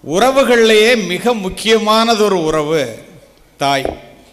உறவுகளிலேயே மிக முக்கியமானதொரு உறவு தாய்.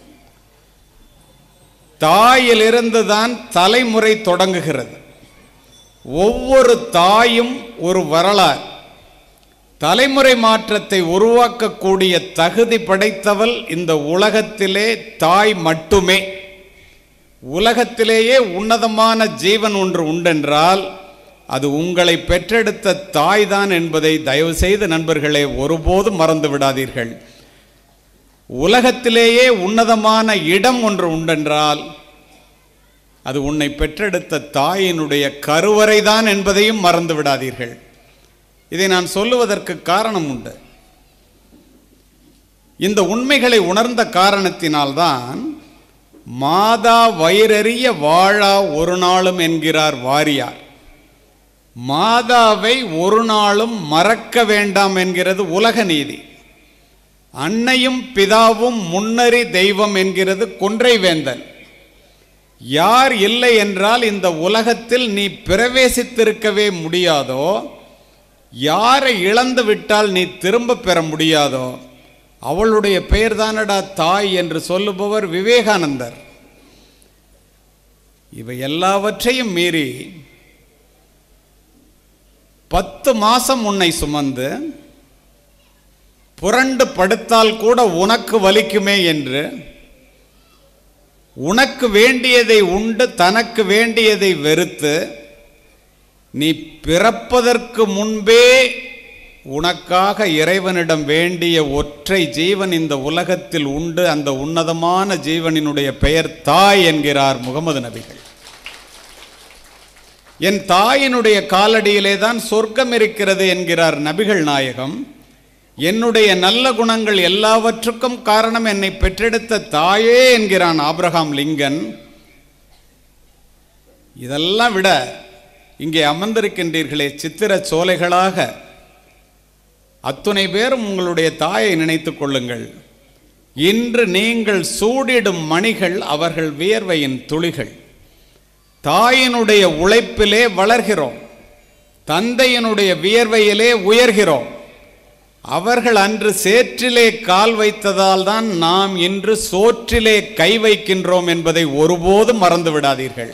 தாயிலிருந்து தான் தலைமுறை தொடங்குகிறது. ஒவ்வொரு தாயும் ஒரு வரலாறு. தலைமுறை மாற்றத்தை உருவாக்கக்கூடிய தகுதி படைத்தவள் இந்த உலகத்திலே தாய் மட்டுமே. உலகத்திலேயே உன்னதமான ஜீவன் ஒன்று உண்டென்றால் அது உங்களை பெற்றெடுத்த தாய் தான் என்பதை தயவு செய்து நண்பர்களே ஒருபோதும் மறந்து விடாதீர்கள். உலகத்திலேயே உன்னதமான இடம் ஒன்று உண்டென்றால் அது உன்னை பெற்றெடுத்த தாயினுடைய கருவறை தான் என்பதையும் மறந்து விடாதீர்கள். இதை நான் சொல்லுவதற்கு காரணம் உண்டு. இந்த உண்மைகளை உணர்ந்த காரணத்தினால்தான் மாதா வயிறறிய வாழா ஒரு நாளும் என்கிறார் வாரியார். மாதாவை ஒரு நாளும் மறக்க வேண்டாம் என்கிறது உலக நீதி. அன்னையும் பிதாவும் முன்னறி தெய்வம் என்கிறது கொன்றை வேந்தன். யார் இல்லை என்றால் இந்த உலகத்தில் நீ பிரவேசித்திருக்கவே முடியாதோ, யாரை இழந்து விட்டால் நீ திரும்ப பெற முடியாதோ அவளுடைய பெயர் தானடா தாய் என்று சொல்லுபவர் விவேகானந்தர். இவை எல்லாவற்றையும் மீறி 10 மாசம் உன்னை சுமந்து புரண்டு படுத்தால் கூட உனக்கு வலிக்குமே என்று உனக்கு வேண்டியதை உண்டு தனக்கு வேண்டியதை வெறுத்து நீ பிறப்பதற்கு முன்பே உனக்காக இறைவனிடம் வேண்டிய ஒற்றை ஜீவன் இந்த உலகத்தில் உண்டு. அந்த உன்னதமான ஜீவனினுடைய பெயர் தாய் என்கிறார் முகமது நபிகள். என் தாயினுடைய காலடியிலே தான் சொர்க்கம் இருக்கிறது என்கிறார் நபிகள் நாயகம். என்னுடைய நல்ல குணங்கள் எல்லாவற்றுக்கும் காரணம் என்னை பெற்றெடுத்த தாயே என்கிறான் ஆபிரகாம் லிங்கன். இதெல்லாம் விட இங்கே அமர்ந்திருக்கின்றீர்களே சித்திர சோலைகளாக அத்துணை பேரும் உங்களுடைய தாயை நினைத்து கொள்ளுங்கள். இன்று நீங்கள் சூடிடும் மணிகள் அவர்கள் வியர்வையின் துளிகள். தாயினுடைய உழைப்பிலே வளர்கிறோம், தந்தையினுடைய வியர்வையிலே உயர்கிறோம். அவர்கள் அன்று சேற்றிலே கால் வைத்ததால் தான் நாம் இன்று சோற்றிலே கை வைக்கின்றோம் என்பதை ஒருபோதும் மறந்து விடாதீர்கள்.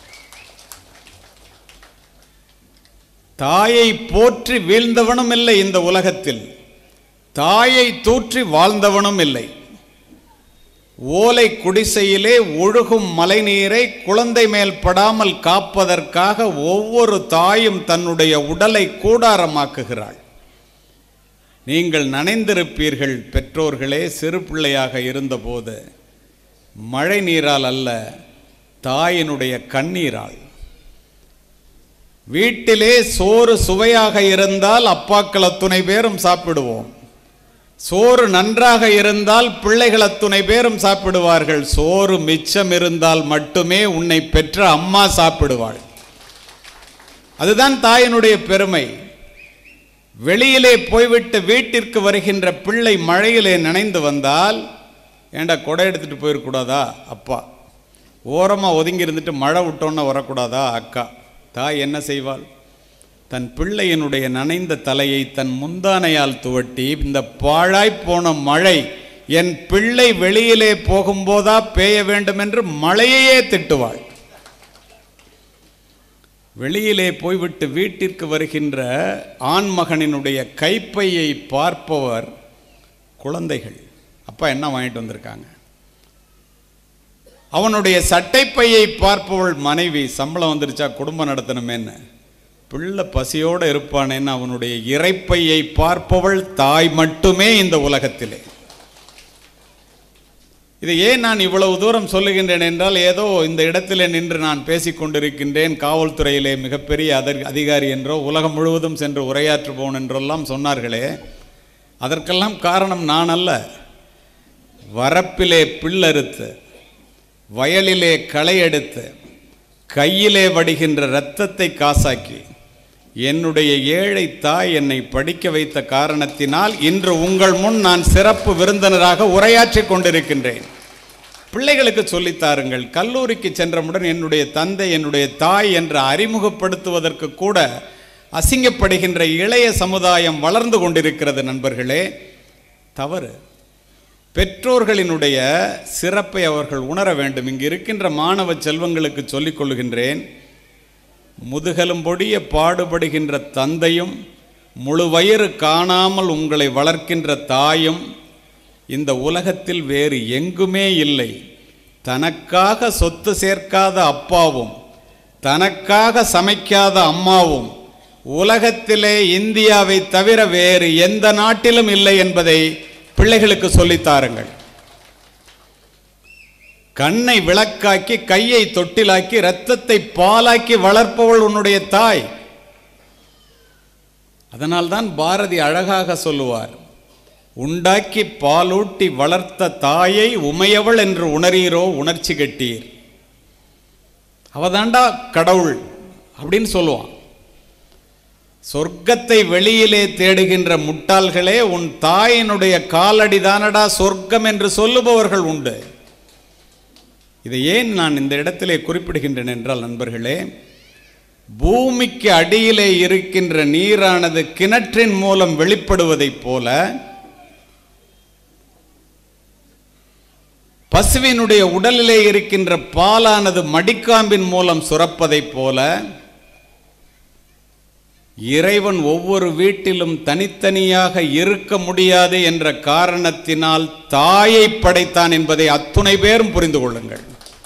தாயை போற்றி வீழ்ந்தவனும் இல்லை இந்த உலகத்தில், தாயை தூற்றி வாழ்ந்தவனும் இல்லை. ஓலை குடிசையிலே ஒழுகும் மழை நீரை குழந்தை மேல் படாமல் காப்பதற்காக ஒவ்வொரு தாயும் தன்னுடைய உடலை கூடாரமாக்குகிறாள். நீங்கள் நனைந்திருப்பீர்கள் பெற்றோர்களே, சிறு பிள்ளையாக இருந்தபோது மழை நீரால் அல்ல, தாயினுடைய கண்ணீரால். வீட்டிலே சோறு சுவையாக இருந்தால் அப்பாக்கள் அத்துணை பேரும் சாப்பிடுவோம். சோறு நன்றாக இருந்தால் பிள்ளைகள் அத்துணை பேரும் சாப்பிடுவார்கள். சோறு மிச்சம் இருந்தால் மட்டுமே உன்னை பெற்ற அம்மா சாப்பிடுவாள். அதுதான் தாயினுடைய பெருமை. வெளியிலே போய்விட்டு வீட்டிற்கு வருகின்ற பிள்ளை மழையிலே நனைந்து வந்தால், ஏண்டா கொடை எடுத்துட்டு போயிருக்கூடாதா அப்பா, ஓரமாக ஒதுங்கி இருந்துட்டு மழை விட்டோன்னு வரக்கூடாதா அக்கா. தாய் என்ன செய்வாள்? தன் பிள்ளையினுடைய நனைந்த தலையை தன் முந்தானையால் துவட்டி, இந்த பாழாய் போன மழை என் பிள்ளை வெளியிலே போகும்போதா பெய்ய வேண்டும் என்று மழையையே திட்டுவாள். வெளியிலே போய்விட்டு வீட்டிற்கு வருகின்ற ஆண்மகனினுடைய கைப்பையை பார்ப்பவர் குழந்தைகள். அப்பா என்ன வாங்கிட்டு வந்திருக்காங்க? அவனுடைய சட்டைப்பையை பார்ப்பவள் மனைவி, சம்பளம் வந்துருச்சா குடும்பம் நடத்தணுமேன்னு. பிள்ளை பசியோடு இருப்பானேன்னு அவனுடைய இறைப்பையை பார்ப்பவள் தாய் மட்டுமே இந்த உலகத்திலே. இதை ஏன் நான் இவ்வளவு தூரம் சொல்லுகின்றேன் என்றால், ஏதோ இந்த இடத்திலே நின்று நான் பேசிக்கொண்டிருக்கின்றேன், காவல்துறையிலே மிகப்பெரிய அதிகாரி என்றோ உலகம் முழுவதும் சென்று உரையாற்றுவோன் என்றெல்லாம் சொன்னார்களே, அதற்கெல்லாம் காரணம் நான் அல்ல. வரப்பிலே பில்லறுத்து, வயலிலே களை எடுத்து, கையிலே வடிகின்ற இரத்தத்தை காசாக்கி என்னுடைய ஏழை தாய் என்னை படிக்க வைத்த காரணத்தினால் இன்று உங்கள் முன் நான் சிறப்பு விருந்தினராக உரையாற்றி கொண்டிருக்கின்றேன். பிள்ளைகளுக்கு சொல்லித்தாருங்கள். கல்லூரிக்கு சென்றவுடன் என்னுடைய தந்தை என்னுடைய தாய் என்று அறிமுகப்படுத்துவதற்கு கூட அசிங்கப்படுகின்ற இளைய சமுதாயம் வளர்ந்து கொண்டிருக்கிறது நண்பர்களே. தவறு. பெற்றோர்களினுடைய சிறப்பை அவர்கள் உணர வேண்டும். இங்கு இருக்கின்ற மாணவ செல்வங்களுக்கு சொல்லிக் கொள்கின்றேன், முதுகெலும்பொடிய பாடுபடுகின்ற தந்தையும் முழு வயிறு காணாமல் உங்களை வளர்க்கின்ற தாயும் இந்த உலகத்தில் வேறு எங்குமே இல்லை. தனக்காக சொத்து சேர்க்காத அப்பாவும் தனக்காக சமைக்காத அம்மாவும் உலகத்திலே இந்தியாவை தவிர வேறு எந்த நாட்டிலும் இல்லை என்பதை பிள்ளைகளுக்கு சொல்லித்தாருங்கள். கண்ணை விளக்காக்கி கையை தொட்டிலாக்கி இரத்தத்தை பாலாக்கி வளர்ப்பவள் உன்னுடைய தாய். அதனால்தான் பாரதி அழகாக சொல்லுவார், உண்டாக்கி பாலூட்டி வளர்த்த தாயை உமையவள் என்று உணரீரோ உணர்ச்சி கட்டீர். அவதாண்டா கடவுள் அப்படின்னு சொல்லுவான். சொர்க்கத்தை வெளியிலே தேடுகின்ற முட்டாள்களே, உன் தாயினுடைய காலடி தானடா சொர்க்கம் என்று சொல்லுபவர்கள் உண்டு. இதை ஏன் நான் இந்த இடத்திலே குறிப்பிடுகின்றேன் என்றால் நண்பர்களே, பூமிக்கு அடியிலே இருக்கின்ற நீரானது கிணற்றின் மூலம் வெளிப்படுவதைப் போல, பசுவினுடைய உடலிலே இருக்கின்ற பாலானது மடிக்காம்பின் மூலம் சுரப்பதைப் போல, இறைவன் ஒவ்வொரு வீட்டிலும் தனித்தனியாக இருக்க முடியாது என்ற காரணத்தினால் தாயை படைத்தான் என்பதை அத்துணை பேரும் புரிந்து கொள்ளுங்கள்.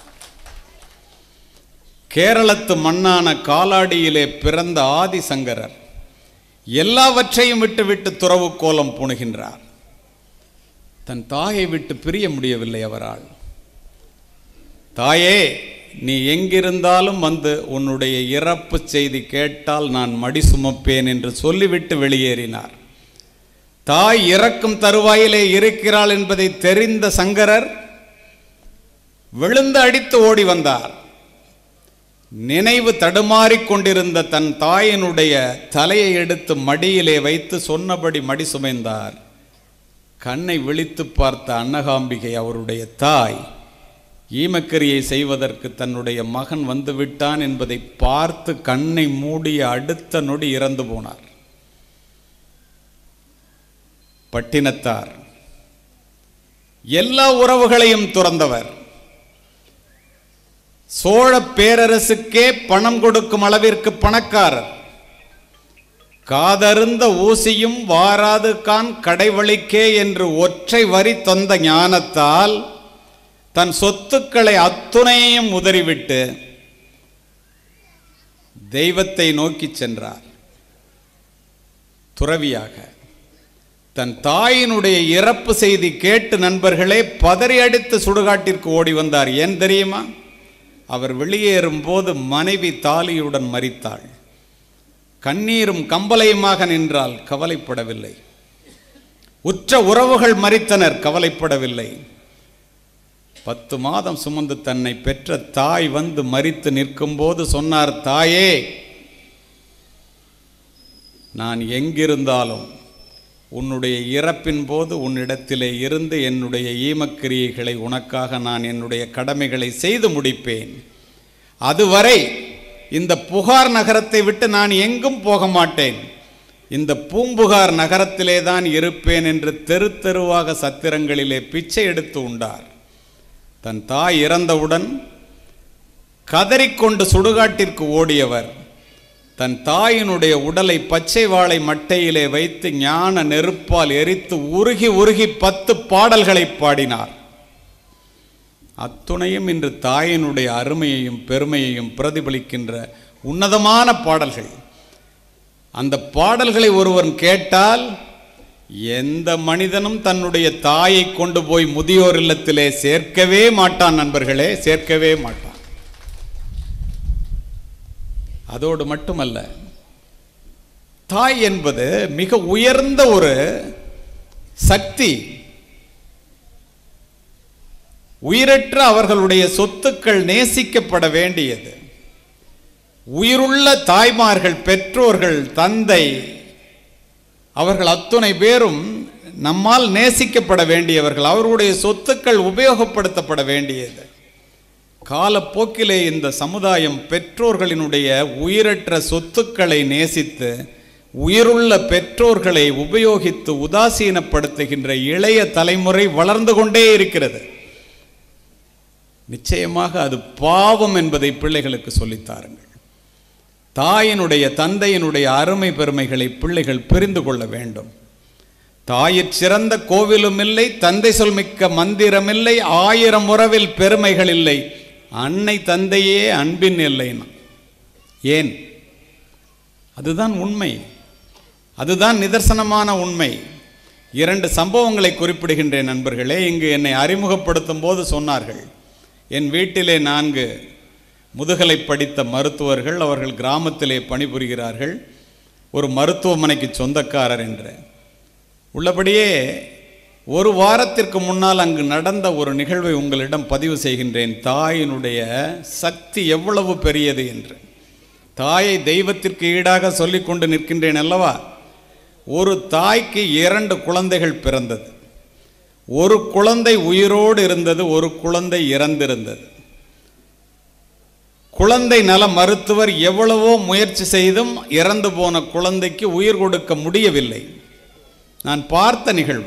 கேரளத்து மண்ணான காலாடியிலே பிறந்த ஆதிசங்கரர் எல்லாவற்றையும் விட்டு துறவு கோலம் பூணுகின்றார். தன் தாயை விட்டு பிரிய முடியவில்லை அவரால். தாயே, நீ எங்கிருந்தாலும் வந்து உன்னுடைய இறப்பு செய்தி கேட்டால் நான் மடி சுமப்பேன் என்று சொல்லிவிட்டு வெளியேறினார். தாய் இறக்கும் தருவாயிலே இருக்கிறாள் என்பதை தெரிந்த சங்கரர் விழுந்து அடித்து ஓடி வந்தார். நினைவு தடுமாறிக் கொண்டிருந்த தன் தாயினுடைய தலையை எடுத்து மடியிலே வைத்து சொன்னபடி மடி சுமைந்தார். கண்ணை விழித்து பார்த்த அன்னகாம்பிகை அவருடைய தாய் ஈமக்கரியை செய்வதற்கு தன்னுடைய மகன் வந்துவிட்டான் என்பதை பார்த்து கண்ணை மூடிய அடுத்த நொடி இறந்து போனார். பட்டினத்தார் எல்லா உறவுகளையும் துறந்தவர். சோழ பேரரசுக்கே பணம் கொடுக்கும் அளவிற்கு பணக்காரர். காதருந்த ஊசியும் வாராது கான் கடைவழிக்கே என்று ஒற்றை வரி தந்த ஞானத்தால் தன் சொத்துக்களை அத்துணையையும் உதறிவிட்டு தெய்வத்தை நோக்கி சென்றார். துறவியாக தன் தாயினுடைய இறப்பு செய்தி கேட்டு நண்பர்களே பதறி அடித்து சுடுகாட்டிற்கு ஓடி வந்தார். ஏன் தெரியுமா? அவர் வெளியேறும் போது மனைவி தாலியுடன் மரித்தாள். கண்ணீரும் கம்பலையுமாக நின்றால் கவலைப்படவில்லை. உற்ற உறவுகள் மரித்தனர், கவலைப்படவில்லை. 10 மாதம் சுமந்து தன்னை பெற்ற தாய் வந்து மரித்து நிற்கும் போது சொன்னார், தாயே, நான் எங்கிருந்தாலும் உன்னுடைய இறப்பின் போது உன்னிடத்திலே இருந்து என்னுடைய ஈமக்கிரியைகளை உனக்காக நான் என்னுடைய கடமைகளை செய்து முடிப்பேன். அதுவரை இந்த புகார் நகரத்தை விட்டு நான் எங்கும் போக மாட்டேன், இந்த பூம்புகார் நகரத்திலே தான் இருப்பேன் என்று தெரு தெருவாக சத்திரங்களிலே பிச்சை எடுத்து உண்டார். தன் தாய் இறந்தவுடன் கதறிக்கொண்டு சுடுகாட்டிற்கு ஓடியவர் தன் தாயினுடைய உடலை பச்சை வாழை மட்டையிலே வைத்து ஞான நெருப்பால் எரித்து உருகி உருகி 10 பாடல்களை பாடினார். அத்துணையும் இன்று தாயினுடைய அருமையையும் பெருமையையும் பிரதிபலிக்கின்ற உன்னதமான பாடல்கள். அந்த பாடல்களை ஒருவன் கேட்டால் எந்த மனிதனும் தன்னுடைய தாயை கொண்டு போய் முதியோர் இல்லத்திலே சேர்க்கவே மாட்டான் நண்பர்களே, சேர்க்கவே மாட்டான். அதோடு மட்டுமல்ல, தாய் என்பது மிக உயர்ந்த ஒரு சக்தி. உயிரற்ற அவர்களுடைய சொத்துக்கள் நேசிக்கப்பட வேண்டியது. உயிருள்ள தாய்மார்கள், பெற்றோர்கள், தந்தை, அவர்கள் அத்துணை பேரும் நம்மால் நேசிக்கப்பட வேண்டியவர்கள். அவர்களுடைய சொத்துக்கள் உபயோகப்படுத்தப்பட வேண்டியது. காலப்போக்கிலே இந்த சமுதாயம் பெற்றோர்களினுடைய உயிரற்ற சொத்துக்களை நேசித்து உயிருள்ள பெற்றோர்களை உபயோகித்து உதாசீனப்படுத்துகின்ற இளைய தலைமுறை வளர்ந்து கொண்டே இருக்கிறது. நிச்சயமாக அது பாவம் என்பதை பிள்ளைகளுக்கு சொல்லித்தாருங்கள். தாயினுடைய தந்தையினுடைய அருமை பெருமைகளை பிள்ளைகள் புரிந்து கொள்ள வேண்டும். தாயிற் சிறந்த கோவிலும் இல்லை, தந்தை சொல்மிக்க மந்திரம் இல்லை, 1000 உறவில் பெருமைகள் இல்லை, அன்னை தந்தையே அன்பின் இல்லைன்னா ஏன்? அதுதான் உண்மை, அதுதான் நிதர்சனமான உண்மை. 2 சம்பவங்களை குறிப்பிடுகின்றேன் நண்பர்களே. இங்கு என்னை அறிமுகப்படுத்தும் போது சொன்னார்கள், என் வீட்டிலே 4 முதுகலை படித்த மருத்துவர்கள், அவர்கள் கிராமத்திலே பணிபுரிகிறார்கள், ஒரு மருத்துவமனைக்கு சொந்தக்காரர் என்று. உள்ளபடியே ஒரு வாரத்திற்கு முன்னால் அங்கு நடந்த ஒரு நிகழ்வை உங்களிடம் பதிவு செய்கின்றேன். தாயினுடைய சக்தி எவ்வளவு பெரியது என்று. தாயை தெய்வத்திற்கு ஈடாக சொல்லிக் கொண்டு நிற்கின்றேன் அல்லவா. ஒரு தாய்க்கு 2 குழந்தைகள் பிறந்தது. ஒரு குழந்தை உயிரோடு இருந்தது, ஒரு குழந்தை இறந்திருந்தது. குழந்தை நல மருத்துவர் எவ்வளவோ முயற்சி செய்தும் இறந்து போன குழந்தைக்கு உயிர் கொடுக்க முடியவில்லை. நான் பார்த்த நிகழ்வு.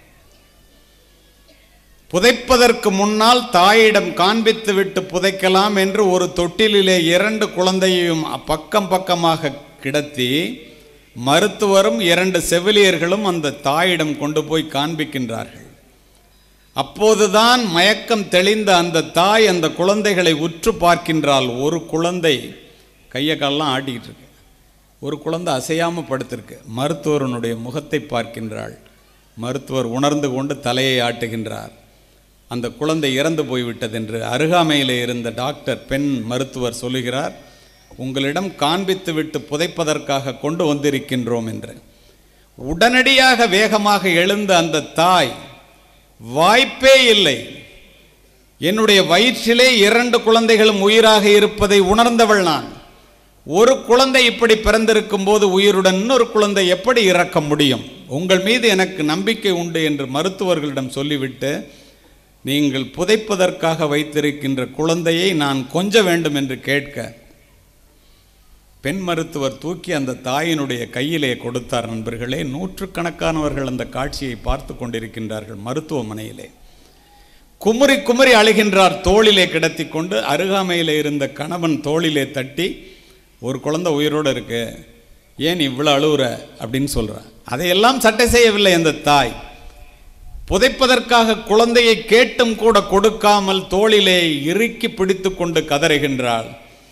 புதைப்பதற்கு முன்னால் தாயிடம் காண்பித்து விட்டு புதைக்கலாம் என்று ஒரு தொட்டிலே 2 குழந்தையையும் பக்கம் பக்கமாக கிடத்தி மருத்துவரும் 2 செவிலியர்களும் அந்த தாயிடம் கொண்டு போய் காண்பிக்கின்றார்கள். அப்போதுதான் மயக்கம் தெளிந்த அந்த தாய் அந்த குழந்தைகளை உற்று பார்க்கின்றாள். ஒரு குழந்தை கையை காலெல்லாம் ஆட்டிக்கிட்டு இருக்கு, ஒரு குழந்தை அசையாமல் படுத்திருக்கு. மருத்துவருடைய முகத்தை பார்க்கின்றாள். மருத்துவர் உணர்ந்து கொண்டு தலையை ஆட்டுகின்றார். அந்த குழந்தை இறந்து போய்விட்டது என்று அருகாமையில் இருந்த டாக்டர் பெண் மருத்துவர் சொல்லுகிறார், உங்களிடம் காண்பித்து விட்டு புதைப்பதற்காக கொண்டு வந்திருக்கின்றோம் என்று. உடனடியாக வேகமாக எழுந்த அந்த தாய், வாய்ப்பே இல்லை, என்னுடைய வயிற்றிலே 2 குழந்தைகளும் உயிராக இருப்பதை உணர்ந்தவள் நான். ஒரு குழந்தை இப்படி பிறந்திருக்கும் போது உயிருடன் இன்னொரு குழந்தை எப்படி இறக்க முடியும்? உங்கள் மீது எனக்கு நம்பிக்கை உண்டு என்று மருத்துவர்களிடம் சொல்லிவிட்டு, நீங்கள் புதைப்பதற்காக வைத்திருக்கின்ற குழந்தையை நான் கொஞ்ச வேண்டும் என்று கேட்க, பெண் மருத்துவர் தூக்கி அந்த தாயினுடைய கையிலே கொடுத்தார். நண்பர்களே, 100கணக்கானவர்கள் அந்த காட்சியை பார்த்து கொண்டிருக்கின்றார்கள். மருத்துவமனையிலே குமுறி குமுறி அழுகின்றார். தோளிலே கிடத்தி கொண்டு அருகாமையில் இருந்த கணவன் தோளிலே தட்டி, ஒரு குழந்தை உயிரோடு இருக்கு, ஏன் இவ்வளோ அழுவுற அப்படின்னு சொல்கிறார். அதையெல்லாம் சட்டை செய்யவில்லை அந்த தாய். புதைப்பதற்காக குழந்தையை கேட்டும் கூட கொடுக்காமல் தோளிலே இறுக்கி பிடித்து கொண்டு கதறுகின்றாள்.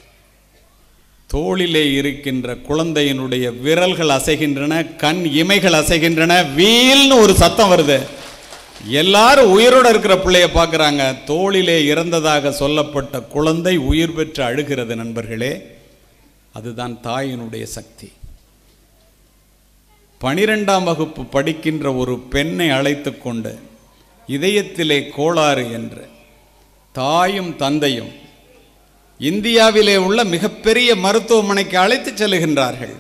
தோளிலே இருக்கின்ற குழந்தையினுடைய விரல்கள் அசைகின்றன, கண் இமைகள் அசைகின்றன, வீல்னு ஒரு சத்தம் வருது. எல்லாரும் உயிரோடு இருக்கிற பிள்ளைய பார்க்குறாங்க. தோளிலே இறந்ததாக சொல்லப்பட்ட குழந்தை உயிர் பெற்று அழுகிறது. நண்பர்களே, அதுதான் தாயினுடைய சக்தி. 12ஆம் வகுப்பு படிக்கின்ற ஒரு பெண்ணை அழைத்து கொண்டு இதயத்திலே கோளாறு என்று தாயும் தந்தையும் இந்தியாவிலே உள்ள மிகப்பெரிய மருத்துவமனைக்கு அழைத்து செல்லுகின்றார்கள்.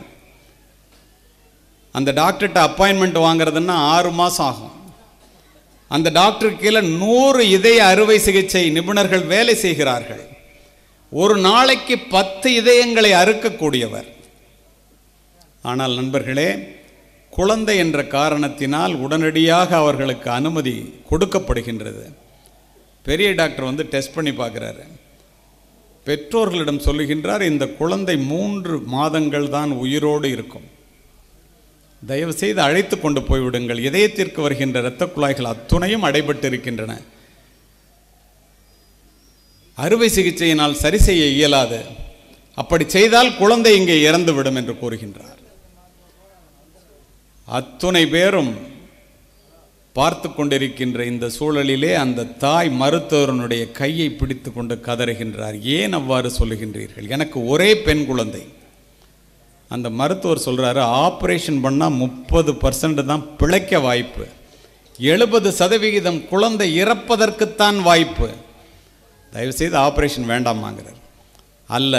அந்த டாக்டர்கிட்ட அப்பாயின்மெண்ட் வாங்குறதுன்னா 6 மாதம் ஆகும். அந்த டாக்டருக்கு கீழே 100 இதய அறுவை சிகிச்சை நிபுணர்கள் வேலை செய்கிறார்கள். ஒரு நாளைக்கு 10 இதயங்களை அறுக்கக்கூடியவர். ஆனால் நண்பர்களே, குழந்தை என்ற காரணத்தினால் உடனடியாக அவர்களுக்கு அனுமதி கொடுக்கப்படுகின்றது. பெரிய டாக்டர் வந்து டெஸ்ட் பண்ணி பார்க்குறாரு. பெற்றோர்களிடம் சொல்லுகின்றார், இந்த குழந்தை 3 மாதங்கள் தான் உயிரோடு இருக்கும், தயவு செய்து அழைத்து கொண்டு போய்விடுங்கள். இதயத்திற்கு வருகின்ற இரத்த குழாய்கள் அத்துணையும் அடைபட்டு இருக்கின்றன, அறுவை சிகிச்சையினால் சரி செய்ய இயலாது, அப்படி செய்தால் குழந்தை இங்கே இறந்துவிடும் என்று கூறுகின்றார். அத்துணை பேரும் பார்த்து கொண்டிருக்கின்ற இந்த சூழலிலே அந்த தாய் மருத்துவரனுடைய கையை பிடித்து கொண்டு கதறுகின்றார். ஏன் அவ்வாறு சொல்லுகின்றீர்கள்? எனக்கு ஒரே பெண் குழந்தை. அந்த மருத்துவர் சொல்கிறாரு, ஆப்ரேஷன் பண்ணால் 30% தான் பிழைக்க வாய்ப்பு, 70% குழந்தை இறப்பதற்குத்தான் வாய்ப்பு, தயவுசெய்து ஆப்ரேஷன் வேண்டாமாங்கிறார். அல்ல,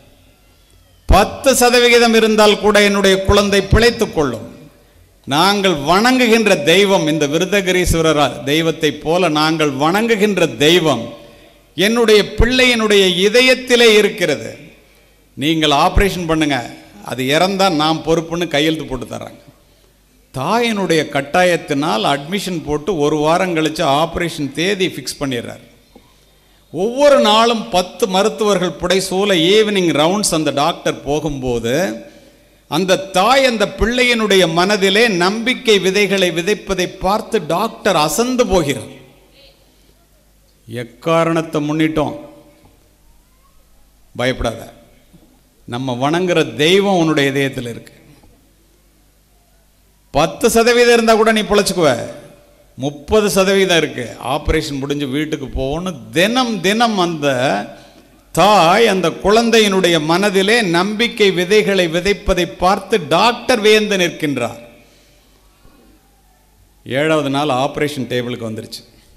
10% இருந்தால் கூட என்னுடைய குழந்தை பிழைத்துக் கொள்ளும். நாங்கள் வணங்குகின்ற தெய்வம், இந்த விருதகிரீஸ்வரர் தெய்வத்தை போல நாங்கள் வணங்குகின்ற தெய்வம் என்னுடைய பிள்ளையினுடைய இதயத்திலே இருக்கிறது. நீங்கள் ஆப்ரேஷன் பண்ணுங்க, அது இறந்தா நான் பொறுப்புன்னு கையெழுத்து போட்டு தர்றாங்க. தாயினுடைய கட்டாயத்தினால் அட்மிஷன் போட்டு ஒரு வாரம் கழிச்சு ஆப்ரேஷன் தேதி ஃபிக்ஸ் பண்ணிடுறார். ஒவ்வொரு நாளும் 10 மருத்துவர்கள் புடைசூழ ஈவினிங் ரவுண்ட்ஸ் அந்த டாக்டர் போகும்போது அந்த தாய் அந்த பிள்ளையினுடைய மனதிலே நம்பிக்கை விதைகளை விதைப்பதை பார்த்து டாக்டர் அசந்து போகிறார். எக்காரணத்தை முன்னிட்டோம், பயப்படாத, நம்ம வணங்குற தெய்வம் உன்னுடைய இதயத்தில் இருக்கு. 10% இருந்தால் கூட நீ பிழைச்சுக்குவ, 30% இருக்கு. ஆப்ரேஷன் முடிஞ்சு வீட்டுக்கு போகணும். தினம் தினம் அந்த தாய் அந்த குழந்தையினுடைய மனதிலே நம்பிக்கை விதைகளை விதைப்பதை பார்த்து டாக்டர் வியந்து நிற்கின்றார். 7வது நாள் ஆப்ரேஷன் டேபிளுக்கு வந்துருச்சு.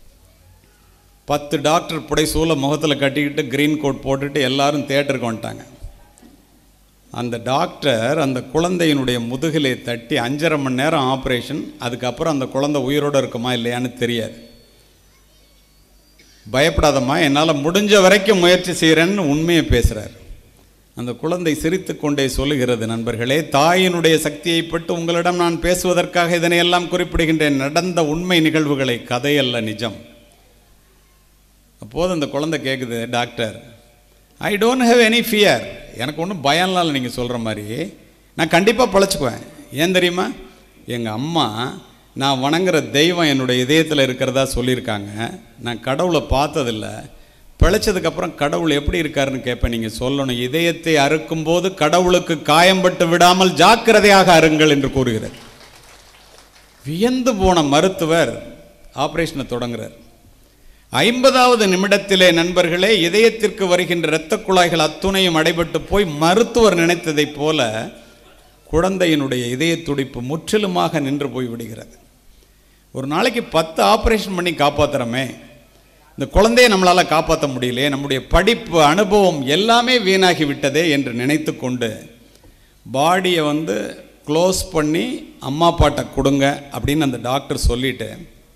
10 டாக்டர் புடைசூழ முகத்தில் கட்டிக்கிட்டு கிரீன் கோட் போட்டுட்டு எல்லாரும் தியேட்டருக்கு வந்துட்டாங்க. அந்த டாக்டர் அந்த குழந்தையினுடைய முதுகிலே தட்டி 5.5 மணி நேரம் ஆப்ரேஷன். அதுக்கப்புறம் அந்த குழந்தை உயிரோடு இருக்குமா இல்லையான்னு தெரியாது. பயப்படாதம்மா, என்னால் முடிஞ்ச வரைக்கும் முயற்சி செய்கிறேன்னு உண்மையை பேசுகிறார். அந்த குழந்தை சிரித்து கொண்டே சொல்லுகிறது, நண்பர்களே, தாயினுடைய சக்தியை பற்றி உங்களிடம் நான் பேசுவதற்காக இதனையெல்லாம் குறிப்பிடுகின்றேன். நடந்த உண்மை நிகழ்வுகளை, கதையல்ல, நிஜம். அப்போது அந்த குழந்தை கேட்குது, doctor, I don't have any fear, எனக்கு ஒன்றும் பயம்லாம் இல்லை, நீங்கள் சொல்கிற மாதிரி நான் கண்டிப்பாக பிழைச்சிக்குவேன். ஏன் தெரியுமா, எங்கள் அம்மா நான் வணங்குற தெய்வம் என்னுடைய இதயத்தில் இருக்கிறதா சொல்லியிருக்காங்க. நான் கடவுளை பார்த்ததில்லை, பிழைச்சதுக்கப்புறம் கடவுள் எப்படி இருக்காருன்னு கேட்பேன். நீங்கள் சொல்லணும், இதயத்தை அறுக்கும்போது கடவுளுக்கு காயம்பட்டு விடாமல் ஜாக்கிரதையாக அருங்கள் என்று கூறுகிறார். வியந்து போன மருத்துவர் ஆப்ரேஷனை தொடங்குறார். 50வது நிமிடத்திலே நண்பர்களே, இதயத்திற்கு வருகின்ற இரத்த குழாய்கள் அத்துணையும் அடைபட்டு போய் மருத்துவர் நினைத்ததைப் போல குழந்தையினுடைய இதய துடிப்பு முற்றிலுமாக நின்று போய் விடுகிறது. ஒரு நாளைக்கு 10 ஆப்ரேஷன் பண்ணி காப்பாற்றுறோமே, இந்த குழந்தையை நம்மளால் காப்பாற்ற முடியலையே, நம்முடைய படிப்பு அனுபவம் எல்லாமே வீணாகி விட்டதே என்று நினைத்து கொண்டு பாடியை க்ளோஸ் பண்ணி அம்மா அப்பாட்ட கொடுங்க அப்படின்னு அந்த டாக்டர் சொல்லிட்டு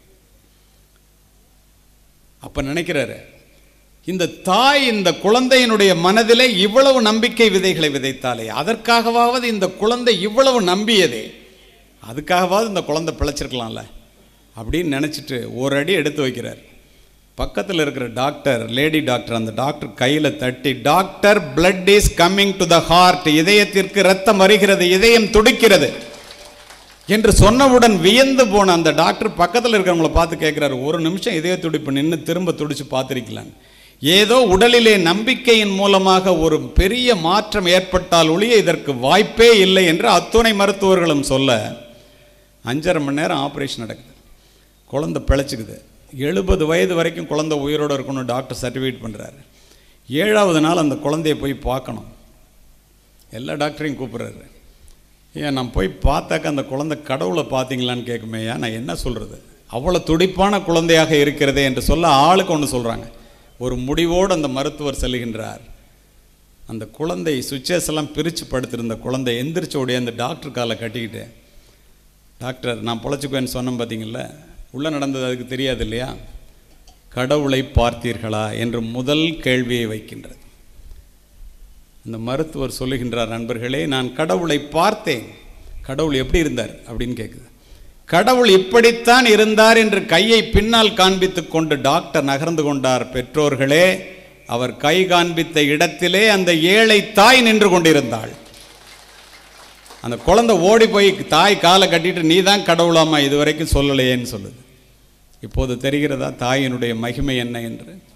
அப்போ நினைக்கிறாரு, இந்த தாய் இந்த குழந்தையினுடைய மனதிலே இவ்வளவு நம்பிக்கை விதைகளை விதைத்தாலே, அதற்காகவாவது இந்த குழந்தை இவ்வளவு நம்பியதே, அதுக்காகவாவது இந்த குழந்தை பிழைச்சிருக்கலாம்ல அப்படின்னு நினச்சிட்டு ஒரு அடி எடுத்து வைக்கிறார். பக்கத்தில் இருக்கிற டாக்டர், லேடி டாக்டர், அந்த டாக்டர் கையில் தட்டி, doctor, blood is coming to the heart, இதயத்திற்கு ரத்தம் வருகிறது, இதயம் துடிக்கிறது என்று சொன்னவுடன் வியந்து போன அந்த டாக்டர் பக்கத்தில் இருக்கிறவங்களை பார்த்து கேட்குறாரு, ஒரு நிமிஷம் இதய துடிப்பு நின்று திரும்ப துடிச்சு பார்த்துருக்கலான்னு. ஏதோ உடலிலே நம்பிக்கையின் மூலமாக ஒரு பெரிய மாற்றம் ஏற்பட்டால் ஒழிய இதற்கு வாய்ப்பே இல்லை என்று அத்துணை மருத்துவர்களும் சொல்ல 5.5 மணி நேரம் ஆப்ரேஷன் நடக்குது. குழந்தை பிழைச்சிக்குது. 70 வயது வரைக்கும் குழந்தை உயிரோடு இருக்கணும் டாக்டர் சர்டிஃபிகேட் பண்ணுறாரு. 7வது நாள் அந்த குழந்தைய போய் பார்க்கணும். எல்லா டாக்டரையும் கூப்பிட்றாரு. ஏன் நான் போய் பார்த்தாக்க அந்த குழந்தை கடவுளை பார்த்தீங்களான்னு கேட்குமேயா, நான் என்ன சொல்கிறது, அவ்வளோ துடிப்பான குழந்தையாக இருக்கிறதே என்று சொல்ல ஆளுக்கு ஒன்று சொல்கிறாங்க. ஒரு முடிவோடு அந்த மருத்துவர் செல்கின்றார். அந்த குழந்தை சுவிட்சஸ் எல்லாம் பிரித்து படுத்திருந்த குழந்தை எந்திரிச்ச உடைய அந்த டாக்டர் காலை கட்டிக்கிட்டு, டாக்டர் நான் பொழைச்சிக்குவேன்னு சொன்னேன் பார்த்தீங்களா, உள்ளே நடந்தது அதுக்கு தெரியாது இல்லையா, கடவுளை பார்த்தீர்களா என்று முதல் கேள்வியை வைக்கின்றது. அந்த மருத்துவர் சொல்லுகின்றார், நண்பர்களே, நான் கடவுளை பார்த்தேன். கடவுள் எப்படி இருந்தார் அப்படின்னு கேட்குது. கடவுள் இப்படித்தான் இருந்தார் என்று கையை பின்னால் காண்பித்து கொண்டு டாக்டர் நகர்ந்து கொண்டார். பெற்றோர்களே, அவர் கை காண்பித்த இடத்திலே அந்த ஏழை தாய் நின்று கொண்டிருந்தாள். அந்த குழந்தை ஓடி போய் தாய் காலை கட்டிட்டு, நீ தான் கடவுளாமா, இதுவரைக்கும் சொல்லலையேன்னு சொல்லுது. இப்போது தெரிகிறதா தாயினுடைய மகிமை என்ன என்று?